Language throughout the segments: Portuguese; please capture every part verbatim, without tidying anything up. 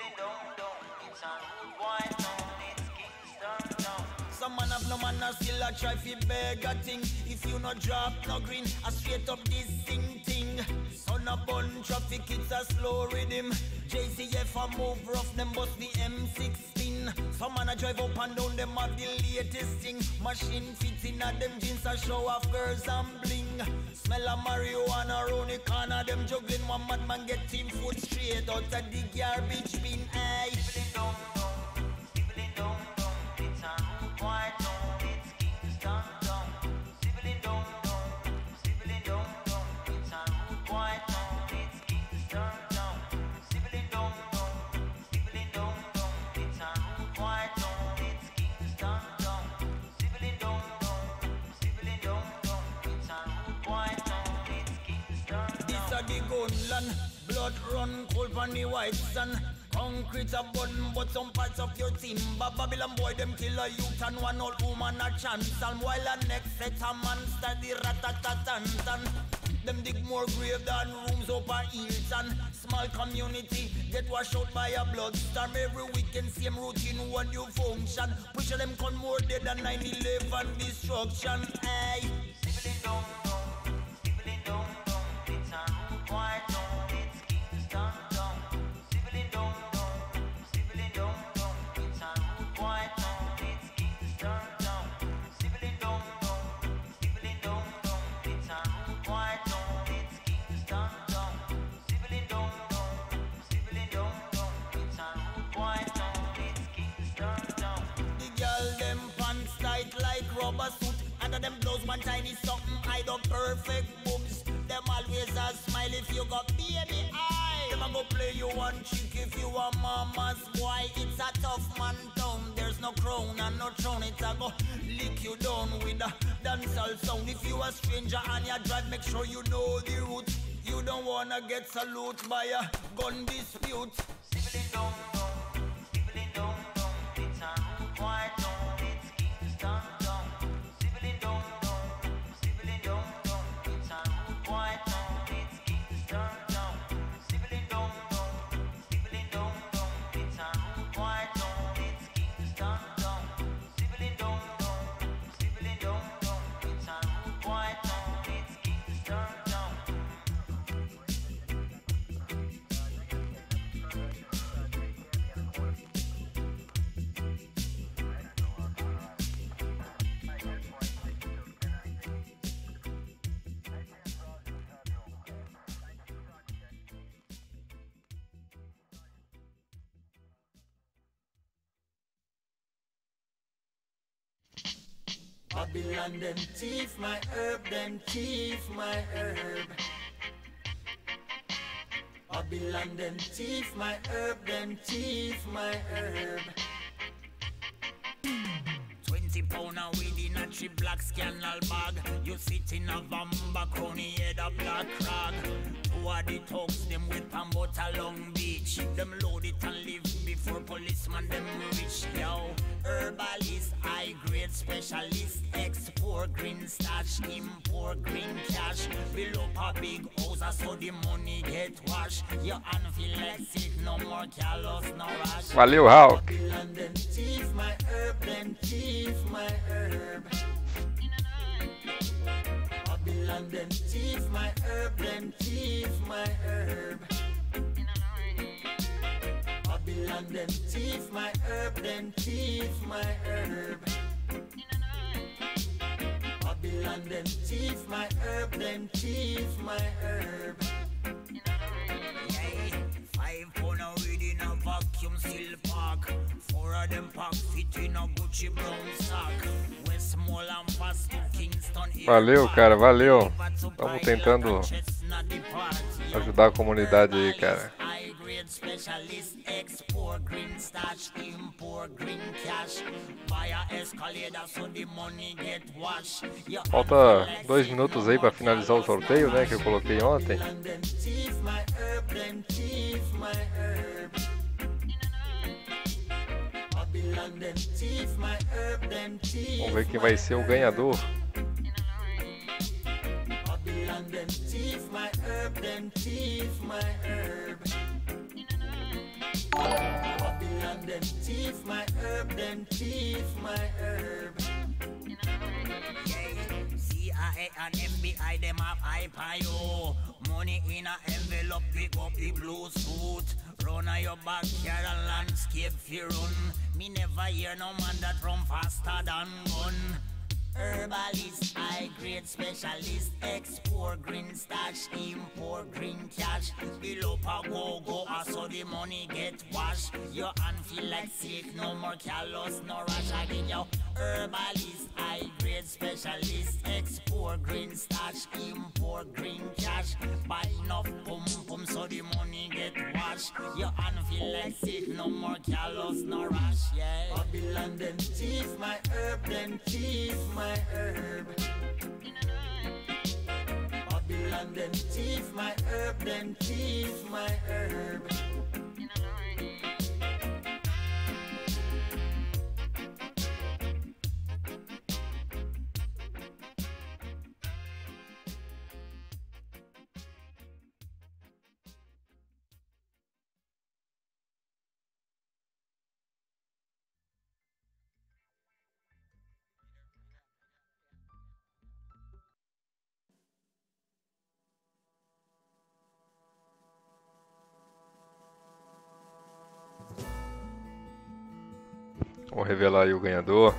Some man have no man a still a try fi beg a thing. If you no drop no green, a straight up this thing thing. Son a bun traffic, it's a slow rhythm. J C F a move rough, them bust the M sixteen. Some man a drive up and down, them have the latest thing. Machine fits in a them jeans a show off girls and bling. Smell of marijuana round the corner, them juggling. One madman get him foot straight out of the garbage bin. Aye. Down, down, down, down, down. It's a rude white town, it's Kingston town. Sibling down, down, sibling down, down. It's a rude white town, it's Kingston town. Sibling down, down, sibling down, down. It's a rude white town, it's Kingston town. Sibling down, down, sibling down, down. It's a rude white town, it's Kingston town. This a the gunland, blood run cold on the white sun. Concrete a button, but some parts of your team. But Babylon boy, them kill a youth and one old woman a chance. And while a next set a man study rat-a-tat-tan-tan. Them dig more grave than rooms up a Hilton. Small community get washed out by a bloodstorm. Every weekend same routine, one new function. Push them con more dead than nine eleven destruction. Hey, sibling down, down, sibling down, down. It's a rude white town, it's Kingston town. Sibling down. Rubber suit, under them blows one tiny something, hide up perfect boobs. Them always a smile if you got baby eye. Them a go play you one chick if you a mama's boy. It's a tough man town, there's no crown and no throne. It's a go lick you down with a dancehall sound. If you a stranger and you drive, make sure you know the route. You don't wanna get salute by a gun dispute. Sibling down, down, sibling down, down. It's a rude white town, it's Kingston. Babylon them thief my herb, them thief my herb. Babylon them thief my herb, them thief my herb. Twenty pound a weed in a three black scandal bag. You sit in a vamba crony head a black rag. Who are the thugs them with pan but a Long Beach? Them load it and leave before policeman them reach. Yo, herbalist, high grade specialist, export green stash, import green cash. Build up a big house so the money get washed. Your hand feel like sick, no more callous, no rush. Valeu, Hulk. Babylon them thief my herb, them thief my herb. Babylon them thief my herb, them thief my herb. Babylon them thief my herb, them thief my herb. Babylon them thief my herb, them thief my herb. Yeah, five pound a weed in a vacuum seal pack. Four of them pack fit in a Gucci brown sack. Westmoreland and fast to Kingston. Valeu, cara, valeu. Estamos tentando ajudar a comunidade aí, cara. Falta dois minutos aí para finalizar o sorteio, né, que eu coloquei ontem. Vamos ver quem vai ser o ganhador. Babylon thief my herb, them thief my herb. C I A and F B I, them have eye pie, yo. Money in a envelope, pick up the blue suit. Run a your backyard and landscape fi run. Me never hear no man that run faster than gun. Herbalist, high grade specialist, export green stash, import green cash. Bill up a go go, so the money get washed. Your hand feel like sick, no more callous, no rash again. Yo, herbalist, high grade specialist, export green stash, import green cash. Buy enough pum pum, so the money get washed. Your hand feel like sick, no more callous, no rash. Yeah, Babylon them thief my herb, them thief my herb. Babylon them thief my herb, them thief my herb. Vou revelar aí o ganhador.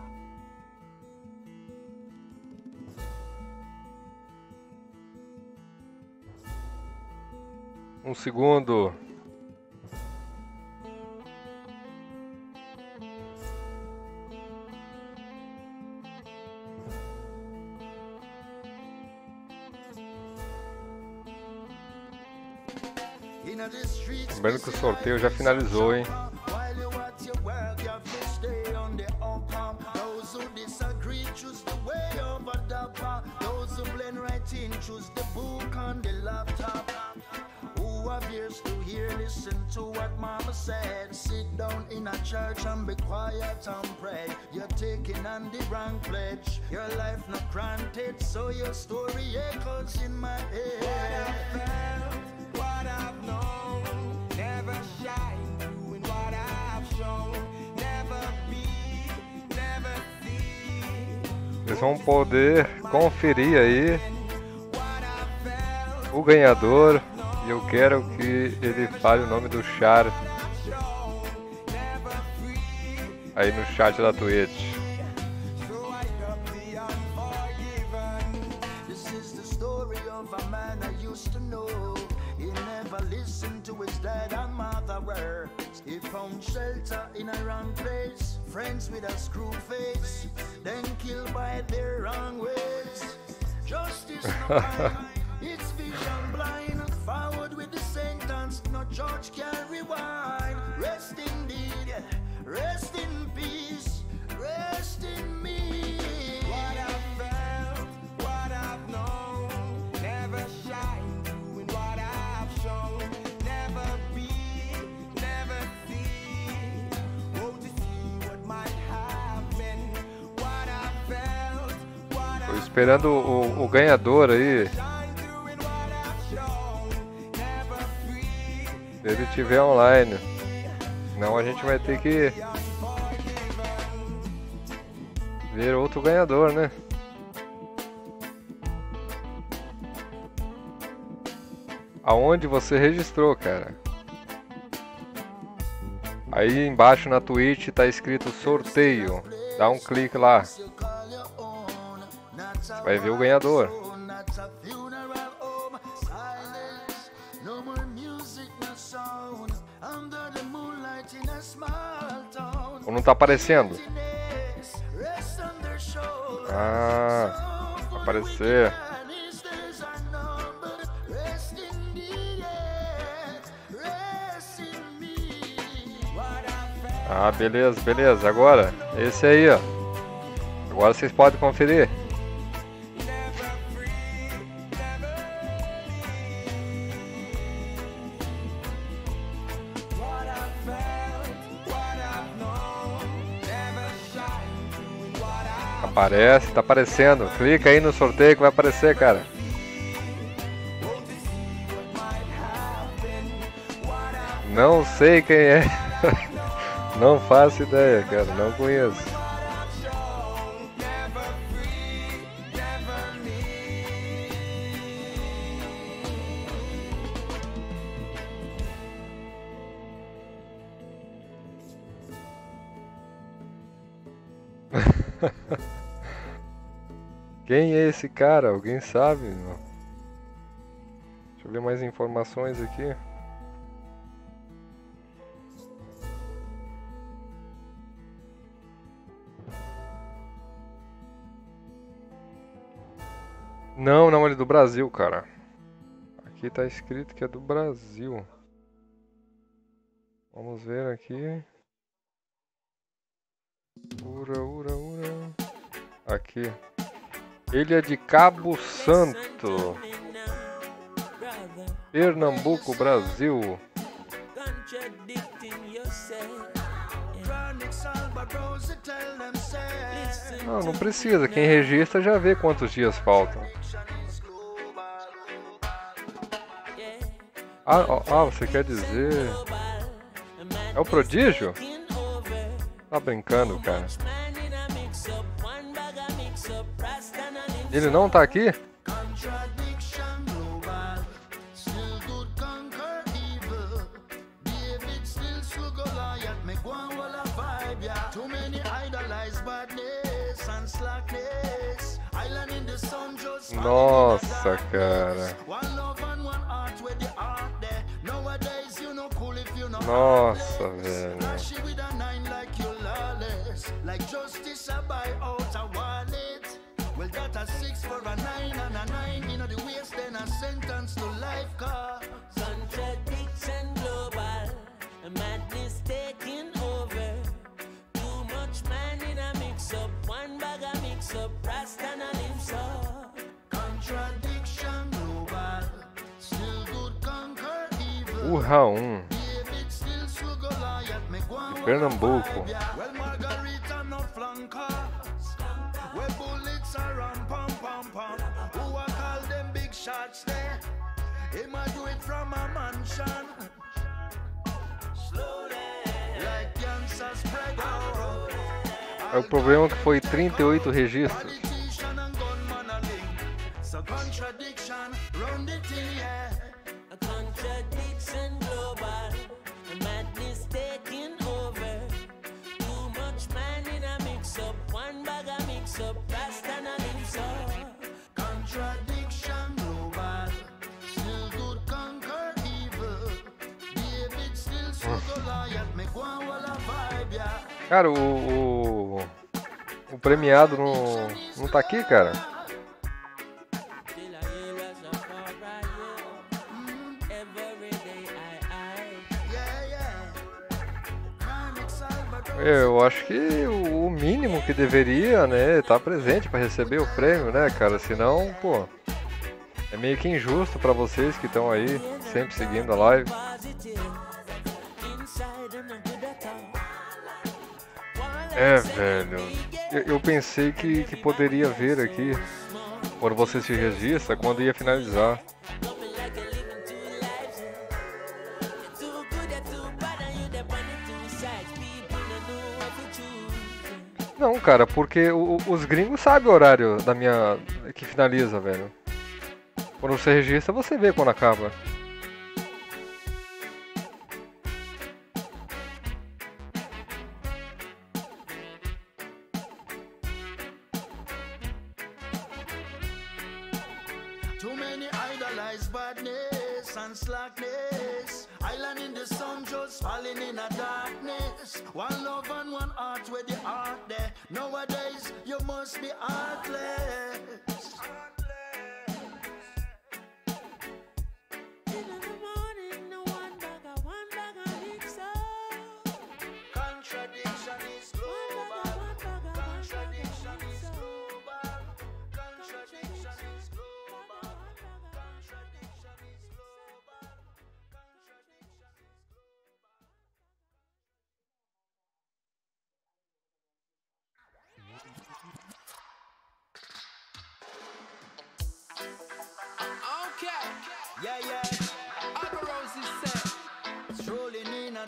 Um segundo. Lembrando que o sorteio já finalizou, hein? Choose the book on the laptop. Who appears to hear, listen to what mama said. Sit down in a church and be quiet and pray. You're taking on the wrong pledge. Your life not granted, so your story echoes in my head. What I felt, what I've known, never shine doing what I've shown. Never be, never see. Vocês vão poder conferir aí o ganhador, e eu quero que ele fale o nome do char aí no chat da Twitch. It's vision blind, forward with the sentence, no judge can rewind. Rest indeed, rest in peace, rest in me. What I've felt, what I've known, never shine doing what I've shown. Never be, never see, oh to see what might have been. What I've felt, what I've Tô esperando o, o ganhador aí. Se ele estiver online, senão a gente vai ter que ver outro ganhador, né? Aonde você registrou, cara? Aí embaixo na Twitch tá escrito sorteio. Dá um clique lá. Você vai ver o ganhador. Ou não tá aparecendo? Ah, vai aparecer. Ah, beleza, beleza. Agora, esse aí, ó. Agora vocês podem conferir. Aparece, tá aparecendo. Clica aí no sorteio que vai aparecer, cara. Não sei quem é. Não faço ideia, cara, não conheço. Quem é esse cara? Alguém sabe? Não? Deixa eu ver mais informações aqui. Não, não, ele é do Brasil, cara. Aqui tá escrito que é do Brasil. Vamos ver aqui. Ura, ura, ura. Aqui. Ele é de Cabo Santo, Pernambuco, Brasil. Não, não precisa. Quem registra já vê quantos dias faltam. Ah, ah, você quer dizer... É o Prodígio? Tá brincando, cara. Ele não tá aqui? Nossa, cara. Nossa, velho. Well, that a six for a nine and a nine. You know the waste, then a sentence to life cause contradiction global, a madness taking over. Too much man in a mix up, one bag a mix up, Rasta and a lips up. Contradiction global, still good conquer evil. O Raum de Pernambuco. Well, Margarita no flankers. Where bullets are on pom pom pom. Who I call them big shots there? He might do it from a mansion. Like cancer spread out. É o problema que foi trinta e oito registros. So contradiction round the thing, yeah. A contradiction global. A madness taking over. Too much man in a mix up. One bag a mix up. Rasta and a lips up. Contradiction global. Still good conquer evil. David still so Goliath. Make one wall a vibe, yeah. Cara, o, o, o premiado não, não tá aqui, cara. Eu acho que o mínimo que deveria, né, estar presente para receber o prêmio, né, cara? Senão, pô, é meio que injusto para vocês que estão aí sempre seguindo a live. É, velho. Eu, eu pensei que, que poderia ver aqui quando você se registra, quando ia finalizar. Não, cara, porque o, os gringos sabem o horário da minha que finaliza, velho. Quando você registra, você vê quando acaba. Too many idolize badness and slackness. Island in the sun just falling in a darkness. One love and one heart where the heart there. Nowadays you must be heartless. In the morning, no one bag, one bag of mix up. Contradiction is global. Contradiction is global. Contradiction is global. Contradiction is global. Contradiction is global.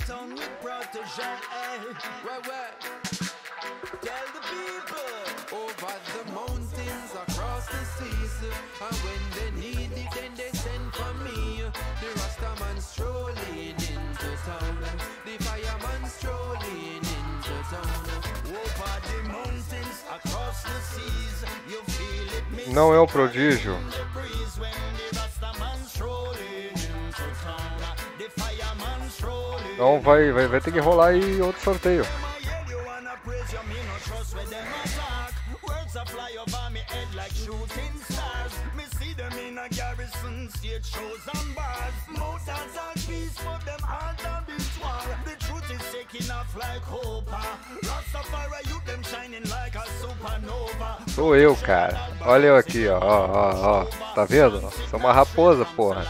town with protege. Where, where? Tell the people over the mountains, across the seas, and when they need it, then they send for me. The Rastaman strolling into town, the fireman strolling into town. Over the mountains, across the seas, you feel it mist. Não é o prodígio. The breeze when the Rastaman strolling into town. The fireman strolling. Então vai, vai, vai ter que rolar aí outro sorteio. Words are fly over me head like shooting stars. Me see them in a garrison, stage shows and bars. Mountains are peace, but them heart a bit war. The truth is taking off like hope. Rastafari, you them shining like a supernova. Sou eu, cara. Olha eu aqui, ó, ó, ó, ó. Tá vendo? Sou uma raposa, porra.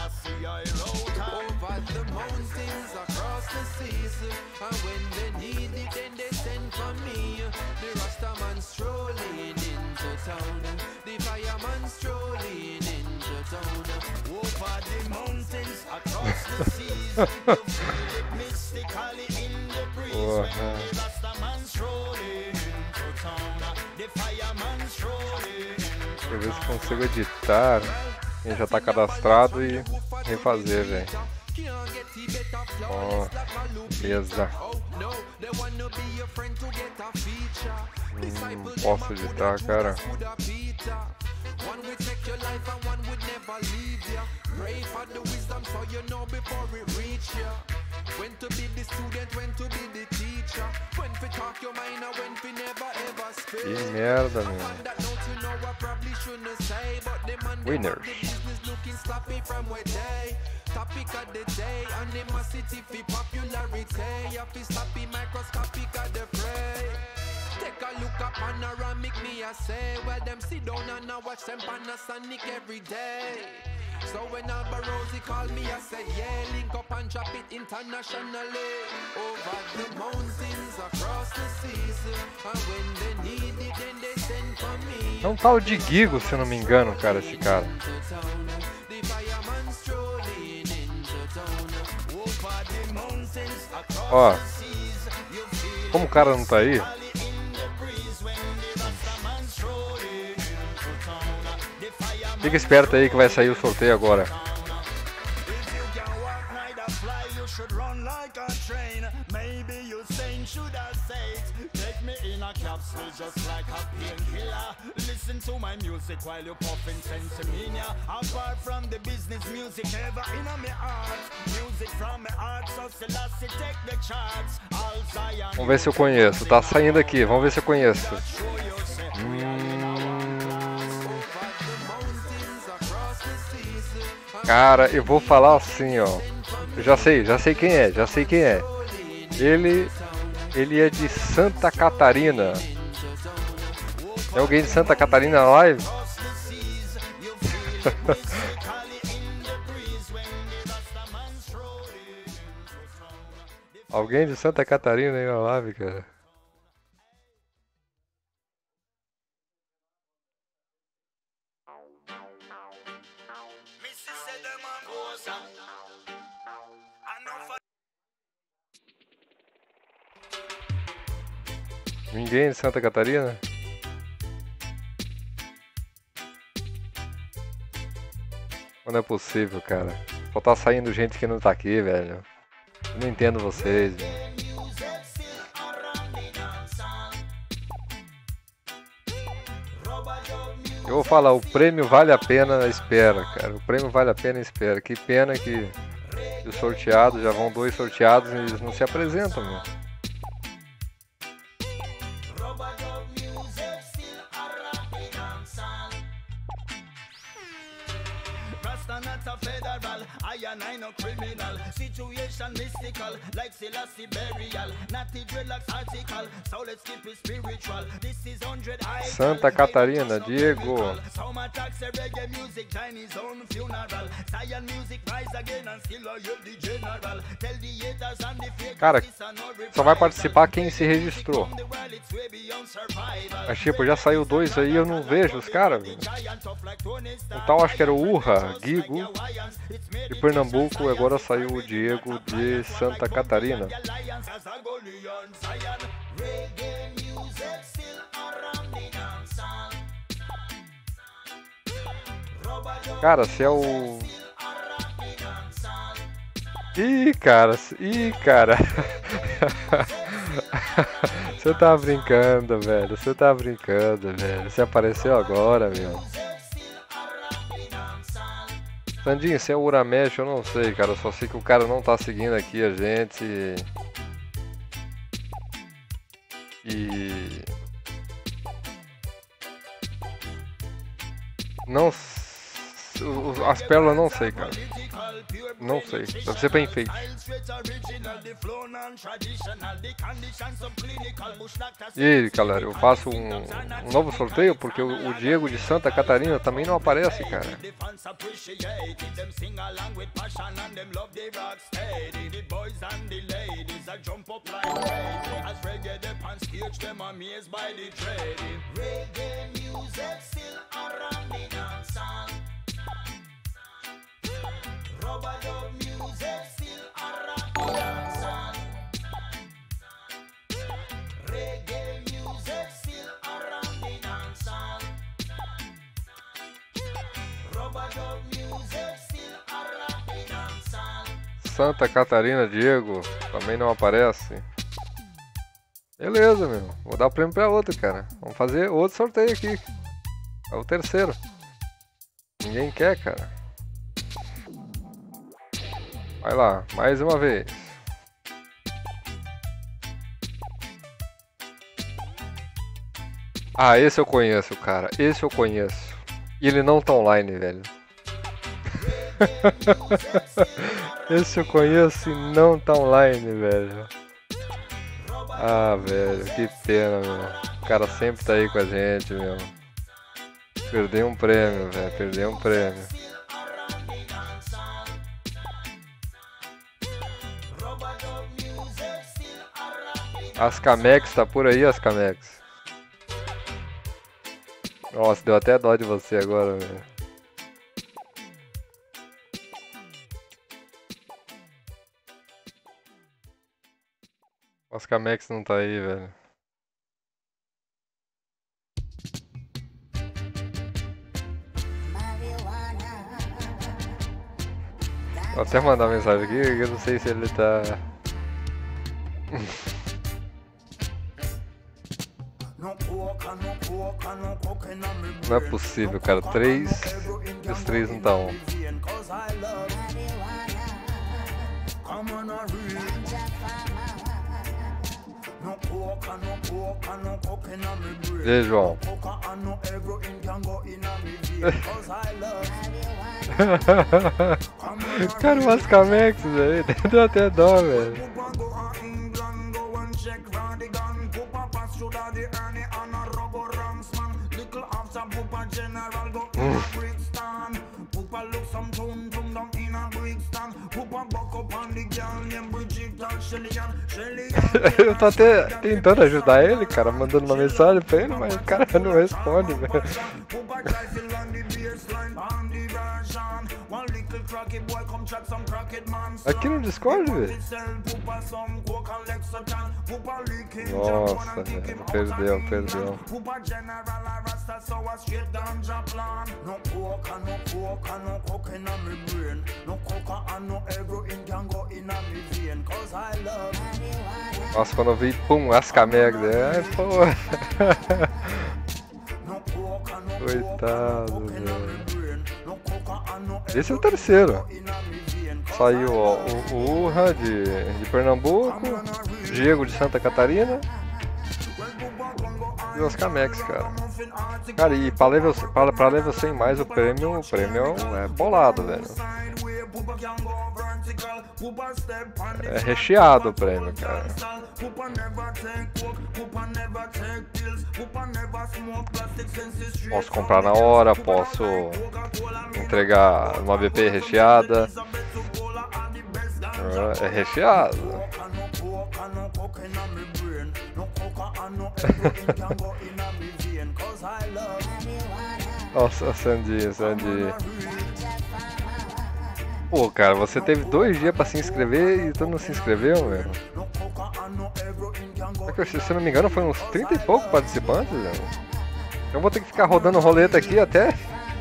Deixa eu ver se consigo editar. Ele já tá cadastrado e refazer, velho. Ó, beleza. Hum, posso editar, cara. One will take your life and one would never leave you. Pray for the wisdom so you know before it reach you. When to be the student, when to be the teacher. When to talk your mind and when to never ever speak. Que merda, meu. Winners. Topic of the day, animosity for popularity. If it's happy microscopic of the prey. Take a look at panoramic, me I say. Well, them sit down and I watch them Panasonic every day. So when Albarosi call me, I say, yeah, link up and drop it internationally. Over the mountains, across the seas. And when they need it, then they send for me. É um tal de Gigo, se eu não me engano, cara, esse cara. Ó, como o cara não tá aí? Fica esperto aí que vai sair o sorteio agora. Vamos ver se eu conheço. Tá saindo aqui, vamos ver se eu conheço. Hum... Cara, eu vou falar assim, ó. Eu já sei, já sei quem é, já sei quem é. Ele, ele é de Santa Catarina. Tem alguém de Santa Catarina na live? Alguém de Santa Catarina aí na live, cara? Ninguém de Santa Catarina? Não é possível, cara. Só tá saindo gente que não tá aqui, velho. Eu não entendo vocês, velho. Eu vou falar, o prêmio vale a pena a espera, cara. O prêmio vale a pena a espera. Que pena que os sorteados, já vão dois sorteados e eles não se apresentam, meu. I no criminal situation mystical like Selassie burial not the dreadlocks article so let's keep it spiritual this is one hundred Santa Catarina, Diego. Some attacks a reggae music Chinese own funeral Zion music rise again and still a the general tell the haters and the fake. Cara, só vai participar quem se registrou. Mas tipo, já saiu dois aí, eu não vejo os caras. Então acho que era o Urra, Gigo e Pernambuco, agora saiu o Diego de Santa Catarina. Cara, se é o... Ih, cara, ih, cara. Você tá brincando, velho. Você tá brincando, velho. Você apareceu agora, meu. Sandinho, se é o Uramesh, eu não sei, cara. Eu só sei que o cara não tá seguindo aqui a gente. E... Não... As pérolas não sei, cara. Não sei. Deve ser bem feito. E aí, galera, eu faço um, um novo sorteio porque o, o Diego de Santa Catarina também não aparece, cara. Santa Catarina, Diego, também não aparece. Beleza, meu. Vou dar o prêmio pra outro, cara. Vamos fazer outro sorteio aqui. É o terceiro. Ninguém quer, cara. Vai lá, mais uma vez. Ah, esse eu conheço, cara. Esse eu conheço. E ele não tá online, velho. Esse eu conheço e não tá online, velho. Ah, velho, que pena, meu. O cara sempre tá aí com a gente, meu. Perdeu um prêmio, velho. Perdeu um prêmio. Ascamex, tá por aí, Ascamex? Nossa, deu até dó de você agora, velho. Ascamex não tá aí, velho. Vou até mandar mensagem aqui, eu não sei se ele tá... Não é possível, cara. Três e os três não tá on. E aí, João? Cara, o Ascamex, velho. Deu até dó, velho. Eu tô até tentando ajudar ele, cara, mandando uma mensagem pra ele, mas o cara não responde, velho. Aqui no Discord, velho. Nossa, velho. Perdeu, perdeu. Nossa, quando eu vi, pum, Ascamex, é, pô. Coitado, velho. Esse é o terceiro. Saiu ó, o, o Urra de, de Pernambuco, Diego de Santa Catarina e o Ascamex, cara. Cara, e pra level, pra, pra level cem mais o prêmio, o prêmio é bolado, velho. É recheado o prêmio, cara. Posso comprar na hora, posso entregar uma V P recheada. É recheado. Nossa, Sandy, Sandy. Pô, cara, você teve dois dias pra se inscrever e tu não se inscreveu, velho? É que, se eu não me engano, foi uns trinta e poucos participantes, velho. Eu vou ter que ficar rodando roleta aqui até...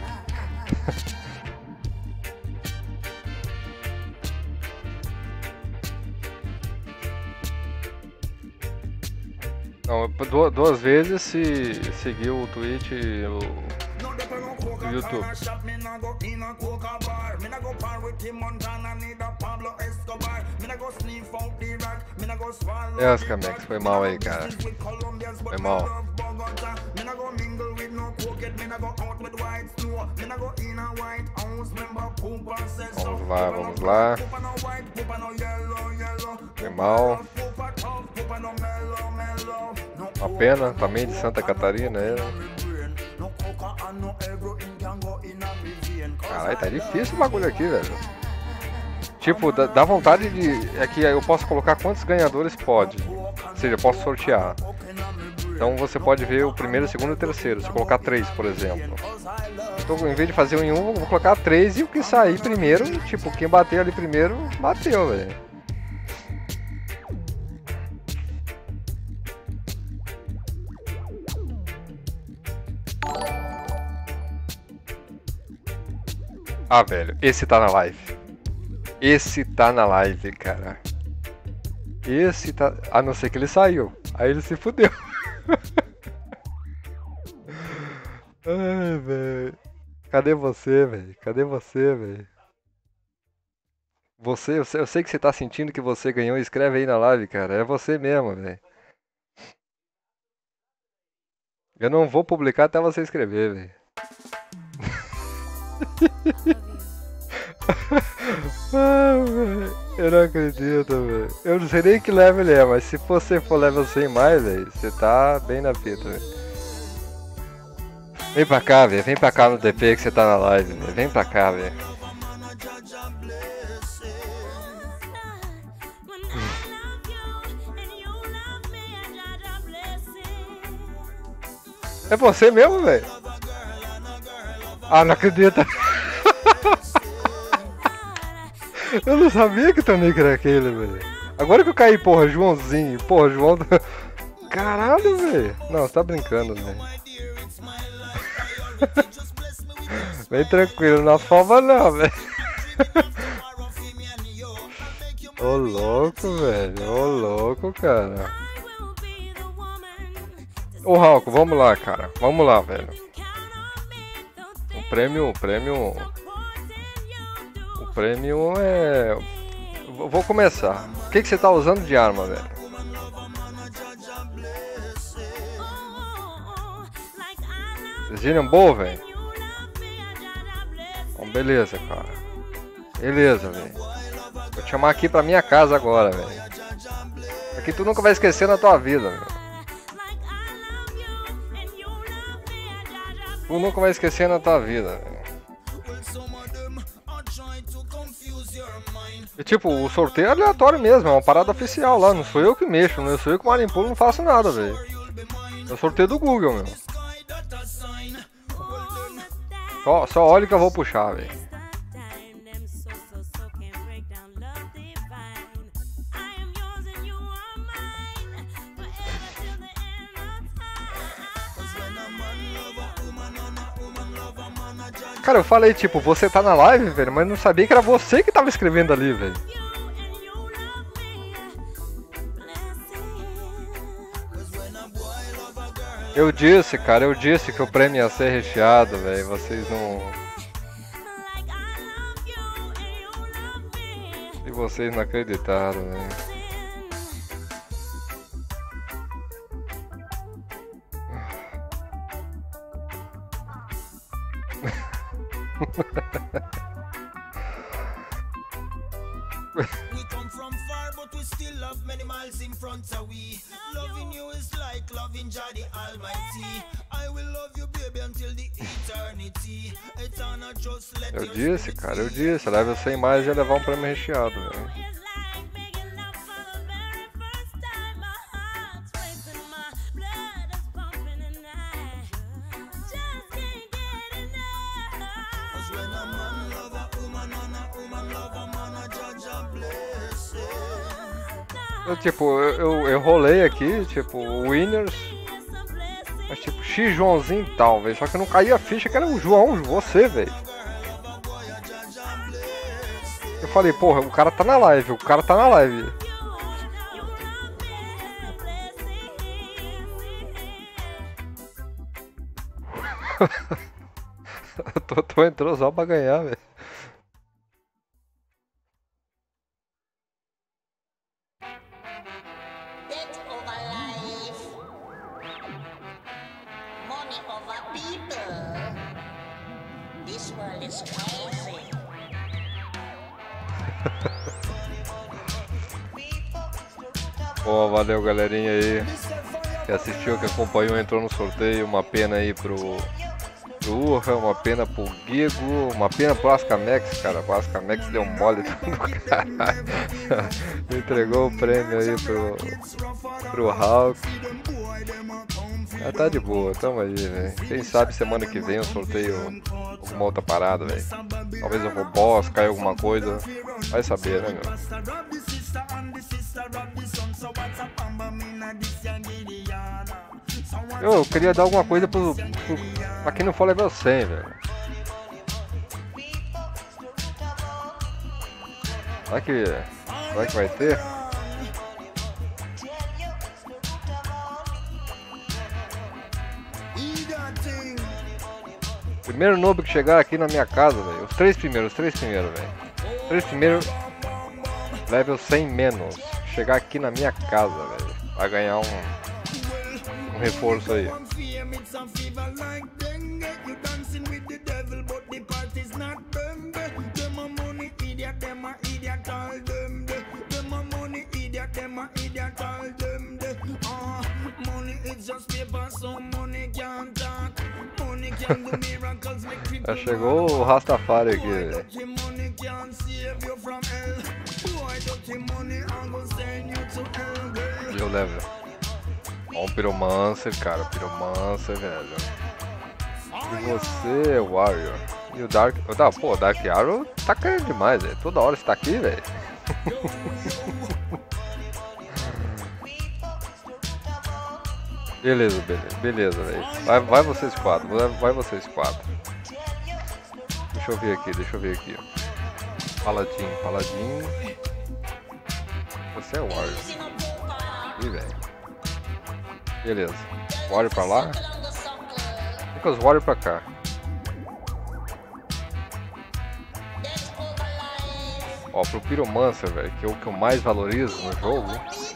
Não, duas, duas vezes se seguiu o Twitch e o, o YouTube. É, os Camex, foi mal aí, cara. Foi mal. Vamos lá, vamos lá. Foi mal. Uma pena, também de Santa Catarina, é. Caralho, tá difícil o bagulho aqui, velho. Tipo, dá, dá vontade de... É que eu posso colocar quantos ganhadores pode. Ou seja, eu posso sortear. Então você pode ver o primeiro, o segundo e o terceiro. Se eu colocar três, por exemplo. Então, em vez de fazer um em um, vou colocar três e o que sair primeiro, tipo, quem bater ali primeiro, bateu, velho. Ah, velho, esse tá na live. Esse tá na live, cara. Esse tá... A não ser que ele saiu. Aí ele se fudeu. Ai, velho. Cadê você, velho? Cadê você, velho? Você, eu sei, eu sei que você tá sentindo que você ganhou. Escreve aí na live, cara. É você mesmo, velho. Eu não vou publicar até você escrever, velho. Ah, eu não acredito, velho. Eu não sei nem que level ele é, mas se você for level cem mais, velho, você tá bem na fita, velho. Vem pra cá, velho. Vem pra cá no D P que você tá na live, velho. Vem pra cá, velho. É você mesmo, velho? Ah, não acredito. Eu não sabia que o teu nick era aquele, velho. Agora que eu caí, porra, Joãozinho. Porra, João... Caralho, velho. Não, você tá brincando, velho. Vem tranquilo, não afoba não, velho. Ô louco, velho. Ô louco, cara. Ô Rauco, vamos lá, cara. Vamos lá, velho. O prêmio, o prêmio... O prêmio é... Vou começar. O que, que você tá usando de arma, velho? Zillion Bow, velho? Bom, beleza, cara. Beleza, velho. Vou te chamar aqui pra minha casa agora, velho. Aqui tu nunca vai esquecer na tua vida, velho. Tu nunca vai esquecer na tua vida, velho. E tipo, o sorteio é aleatório mesmo, é uma parada oficial lá, não sou eu que mexo, não sou eu que manipulo, não faço nada, velho. É o sorteio do Google, meu. Só, só olha que eu vou puxar, velho. Cara, eu falei, tipo, você tá na live, velho, mas não sabia que era você que tava escrevendo ali, velho. Eu disse, cara, eu disse que o prêmio ia ser recheado, velho, vocês não... E vocês não acreditaram, velho. We come from far, but we still have many miles in front of we. Loving you is like loving Jah the Almighty. I will love you, baby, until the eternity. Eternal, just let Eu disse, cara, eu disse. Level cem mais ia levar um prêmio recheado, velho. When a man love a woman and a woman love Eu, tipo, eu, eu, eu rolei aqui, tipo, Winners. Mas tipo, X Joãozinho e tal, velho. Só que não caía a ficha que era o João, você, velho. Eu falei, porra, o cara tá na live, o cara tá na live. Eu tô, tô entrou só pra ganhar, velho. Pô, valeu galerinha aí que assistiu, que acompanhou, entrou no sorteio. Uma pena aí pro, pro Urra, uma pena pro Guigo, uma pena pro Ascamex, cara. O Ascamex deu mole do caralho. Entregou o prêmio aí pro, pro Hulk. Ah, tá de boa, tamo aí, velho. Quem sabe semana que vem eu sorteio alguma outra parada, velho. Talvez eu vou boss, cair alguma coisa. Vai saber, né, meu? Eu queria dar alguma coisa pro, pro, pra quem não for level cem, velho. Será que, será que vai ter? Primeiro noob que chegar aqui na minha casa, velho. Os três primeiros, os três primeiros, velho. Os três primeiros, level cem menos. Chegar aqui na minha casa, velho. Vai ganhar um, um reforço aí. Já chegou o Rastafari aqui, velho. E eu levo. Ó, um Pyromancer, cara. Pyromancer, velho. E você, Warrior. E o Dark. Ah, pô, o Dark Arrow tá caindo demais, velho. Toda hora você tá aqui, velho. Beleza, beleza, beleza, velho. Vai, vai vocês quatro, vai, vai vocês quatro. Deixa eu ver aqui, deixa eu ver aqui. Paladin, Paladin. Você é o Warrior. Ih, velho. Beleza. Warrior pra lá. Fica os Warrior pra cá. Ó, pro Pyromancer, velho, que é o que eu mais valorizo no jogo.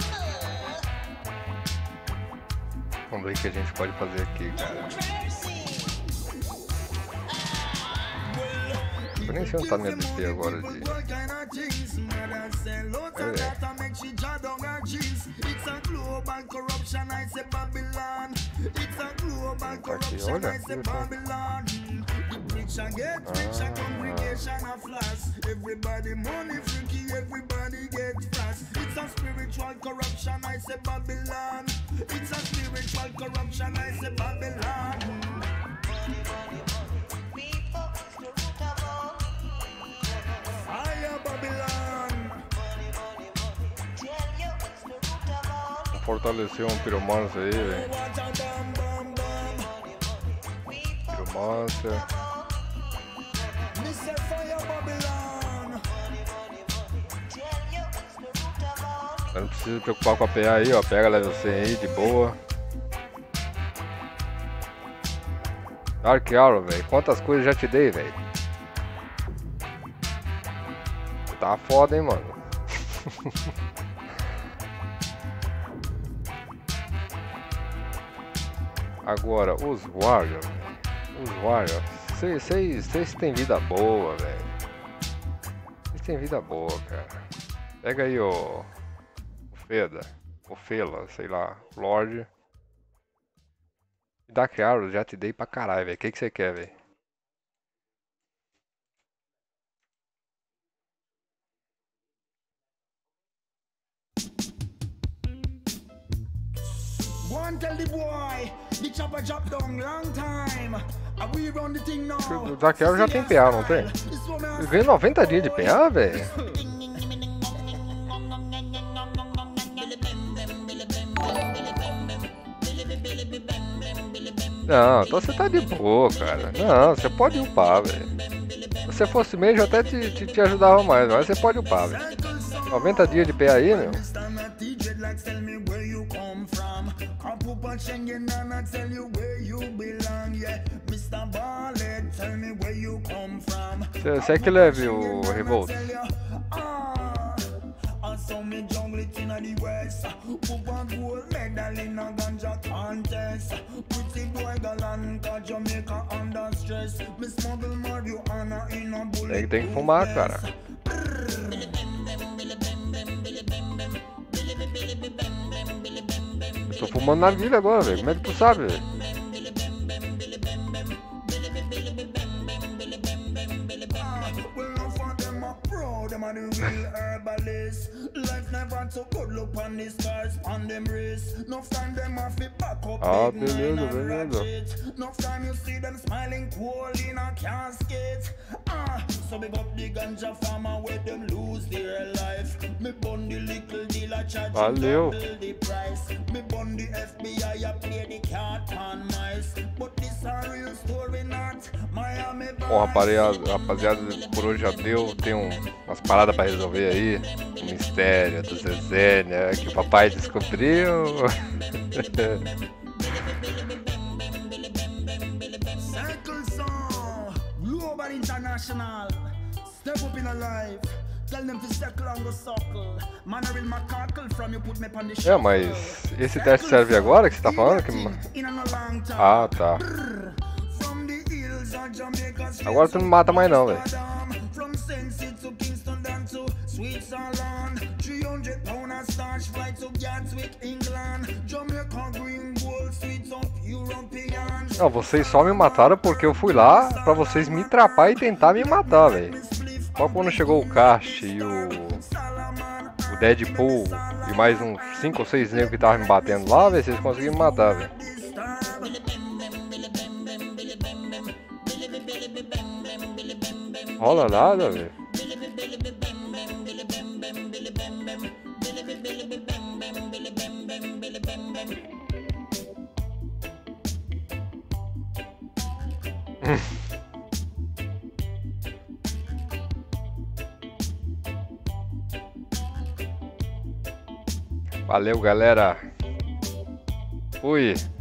Vamos ver o que a gente pode fazer aqui, cara. Eu nem sei onde tá minha B P agora de... É, tá aqui, olha. Vou fortalecer um Pyromancer aí, velho. Pyromancer. Eu não preciso me preocupar com a P A aí, ó. Pega level cem aí, de boa. Dark Arrow, velho. Quantas coisas já te dei, velho? Tá foda, hein, mano. Agora, os Warriors, os Warriors, vocês têm vida boa, velho. Vocês têm vida boa, cara. Pega aí o, o Feda, o Fela, sei lá, Lorde. Dark Arrow já te dei pra caralho, velho. O que que você quer, velho? O Dark Arrow já tem P A, não tem? Ele ganha noventa dias de P A, velho. Não, então você tá de boa, cara. Não, você pode upar, velho. Se você fosse mesmo, eu até te, te, te ajudava mais, mas você pode upar, velho. noventa dias de pé aí, meu. Você, você é que leve o Revolt. So me jungle it in the west. Who want gold medal in a ganja contest? Pretty boy galant, cause Jamaica under stress. Me smuggle marijuana in a bullet. Tem, tem que fumar, cara. Eu tô fumando narguilha agora, velho. Como é que tu sabe, velho? Ah, beleza, beleza. Valeu. Bom, rapaziada, rapaziada, por hoje já deu. Tem um, umas paradas pra resolver aí. O mistério do Zezé, né? Que o papai descobriu. Global International, step up in a life. Tell them to circle and go circle. Man, I will macaque from you put me on the show. É, mas esse teste serve agora que você tá falando? Que... Ah, tá. Agora tu não mata mais não, velho. Não, vocês só me mataram porque eu fui lá pra vocês me trapar e tentar me matar, velho. Só quando chegou o Cast e o, o Deadpool e mais uns cinco ou seis negros que estavam me batendo lá, velho, vocês conseguiram me matar, velho. Rola nada, velho. Valeu, galera. Fui.